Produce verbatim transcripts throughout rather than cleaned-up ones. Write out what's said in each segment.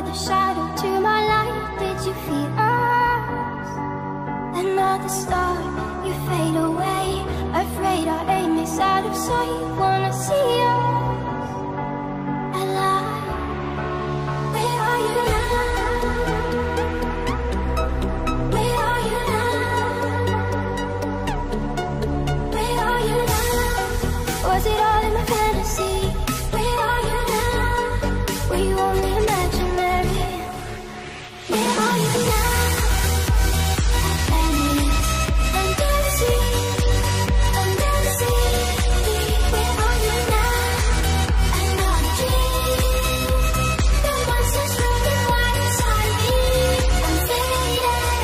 another shadow to my light. Did you feel us? Another star, you fade away. Afraid our aim is out of sight. Wanna see us alive. Where are you now? Where are you now? Where are you now? Was it all in my fantasy? Where are you now? Were you only imaginary? Where are you now? Atlantis, under the sea, under the sea. Where are you now? Another dream. The monsters running wild inside me. I'm faded,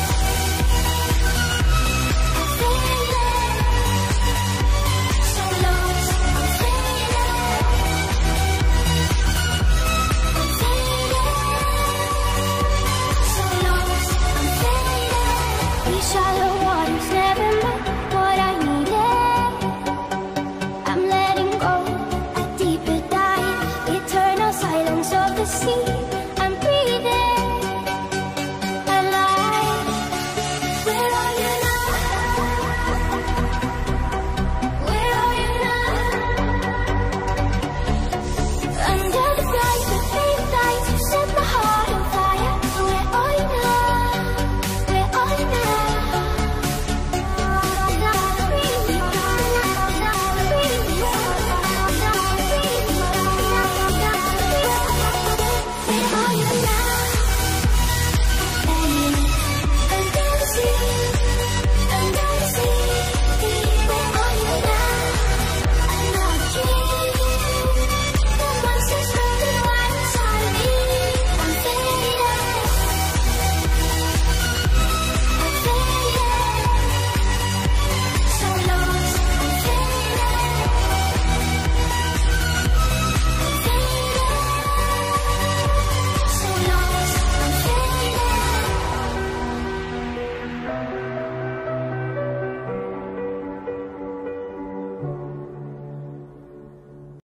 I'm faded. So lost, I'm faded, I'm faded. So lost, I'm faded. These shallow waters never